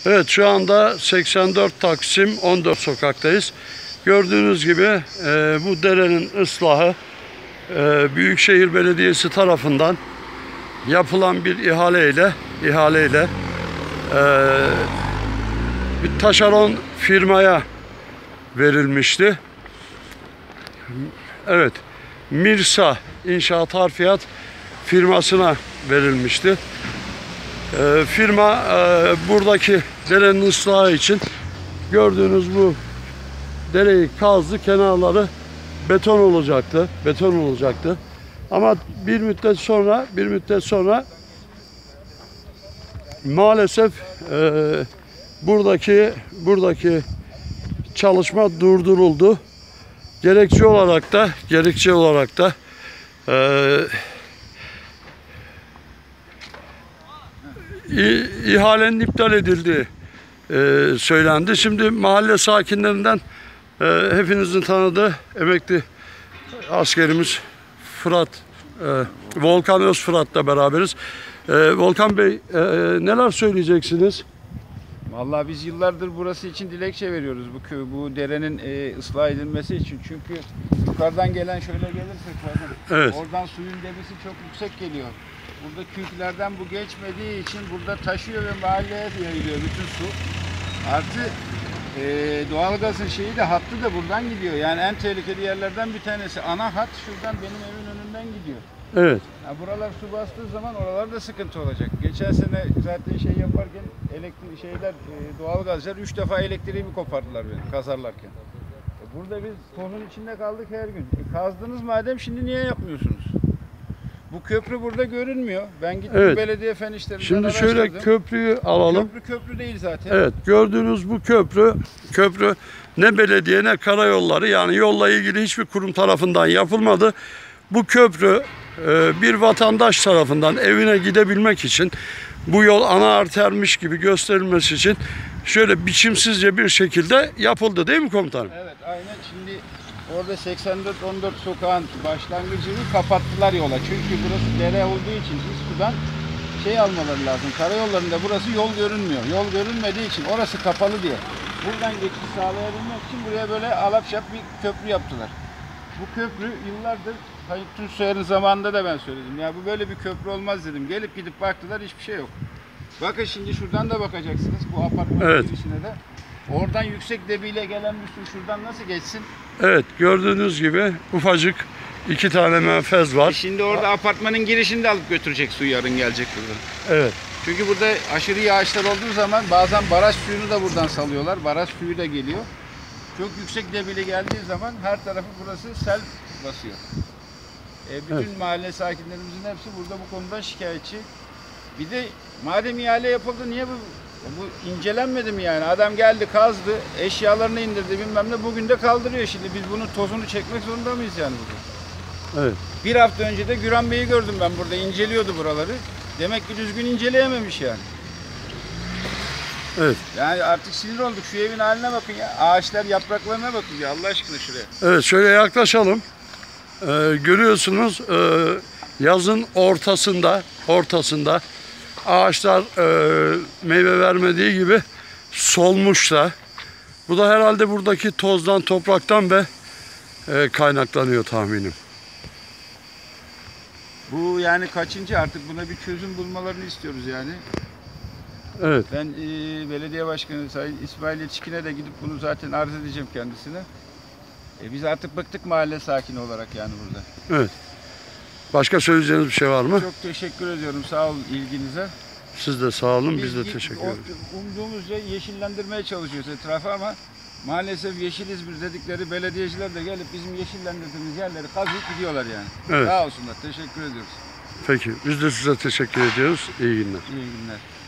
Evet, şu anda 84 Taksim 14 sokaktayız. Gördüğünüz gibi bu derenin ıslahı Büyükşehir Belediyesi tarafından yapılan bir ihaleyle bir taşeron firmaya verilmişti. Evet, Mirsa İnşaat Harfiyat firmasına verilmişti. Firma buradaki derenin ıslahı için gördüğünüz bu dereyi kazdı, kenarları beton olacaktı. Ama bir müddet sonra maalesef buradaki çalışma durduruldu. Gerekçe olarak da ihalenin iptal edildiği söylendi. Şimdi mahalle sakinlerinden hepinizin tanıdığı emekli askerimiz Volkan Özfırat'la beraberiz. Volkan Bey, neler söyleyeceksiniz? Vallahi biz yıllardır burası için dilekçe veriyoruz, bu derenin ıslah edilmesi için. Çünkü yukarıdan gelen, şöyle gelirsek evet, oradan suyun debisi çok yüksek geliyor. Burada kürklerden bu geçmediği için burada taşıyor ve mahalleye yayılıyor bütün su. Artı doğalgazın hattı da buradan gidiyor. Yani en tehlikeli yerlerden bir tanesi. Ana hat şuradan benim evin önünden gidiyor. Evet. Ya buralar su bastığı zaman oralarda sıkıntı olacak. Geçen sene zaten yaparken doğalgazlar 3 defa elektriğimi kopardılar benim kazarlarken. Burada biz tozun içinde kaldık her gün. Kazdınız madem, şimdi niye yapmıyorsunuz? Bu köprü burada görünmüyor. Ben gittim, evet, belediye fen işlerinden şimdi araştırdım. Şöyle köprüyü alalım. Köprü değil zaten. Evet, gördüğünüz bu köprü ne belediye ne karayolları, yani yolla ilgili hiçbir kurum tarafından yapılmadı. Bu köprü bir vatandaş tarafından evine gidebilmek için, bu yol ana artermiş gibi gösterilmesi için şöyle biçimsizce bir şekilde yapıldı, değil mi komutanım? Evet, aynen. Şimdi orada 84-14 sokağın başlangıcını kapattılar yola. Çünkü burası dere olduğu için sudan almaları lazım. Karayollarında burası yol görünmüyor. Yol görünmediği için orası kapalı diye. Buradan geçiş sağlayabilmek için buraya böyle alapşap bir köprü yaptılar. Bu köprü yıllardır Tayyip Tunçsoyer'in zamanında da ben söyledim. Ya bu böyle bir köprü olmaz dedim. Gelip gidip baktılar, hiçbir şey yok. Bakın şimdi şuradan da bakacaksınız bu apartmanın, evet, girişine de. Oradan yüksek debiyle gelen bir su şuradan nasıl geçsin? Evet, gördüğünüz gibi ufacık 2 tane menfez var. Şimdi orada apartmanın girişinde alıp götürecek su, yarın gelecek buradan. Evet. Çünkü burada aşırı yağışlar olduğu zaman bazen baraj suyunu da buradan salıyorlar. Baraj suyu da geliyor. Çok yüksek debili geldiği zaman her tarafı burası sel basıyor. Bütün, evet, mahalle sakinlerimizin hepsi burada bu konudan şikayetçi. Bir de madem ihale yapıldı, niye bu incelenmedi mi yani? Adam geldi, kazdı, eşyalarını indirdi bilmem ne, bugün de kaldırıyor şimdi. Biz bunun tozunu çekmek zorunda mıyız yani bugün? Evet. Bir hafta önce de Güran Bey'i gördüm ben burada, inceliyordu buraları. Demek ki düzgün inceleyememiş yani. Evet. Yani artık sinir olduk. Şu evin haline bakın ya. Ağaçlar yapraklarına bakın ya, Allah aşkına şuraya. Evet, şöyle yaklaşalım. Görüyorsunuz yazın ortasında ağaçlar meyve vermediği gibi solmuşlar. Bu da herhalde buradaki tozdan, topraktan ve kaynaklanıyor tahminim. Bu yani kaçıncı, artık buna bir çözüm bulmalarını istiyoruz yani. Evet. Ben belediye başkanı Sayın İsmail Yetişkin'e de gidip bunu zaten arz edeceğim kendisine. Biz artık bıktık mahalle sakini olarak yani burada. Evet. Başka söyleyeceğiniz bir şey var mı? Çok teşekkür ediyorum. Sağ olun ilginize. Siz de sağ olun. Biz de teşekkür ederiz. Umduğumuzca yeşillendirmeye çalışıyoruz etrafı ama maalesef Yeşil İzmir dedikleri belediyeciler de gelip bizim yeşillendirdiğimiz yerleri kazıp gidiyorlar yani. Evet. Sağ olsunlar. Teşekkür ediyoruz. Peki. Biz de size teşekkür ediyoruz. İyi günler. İyi günler.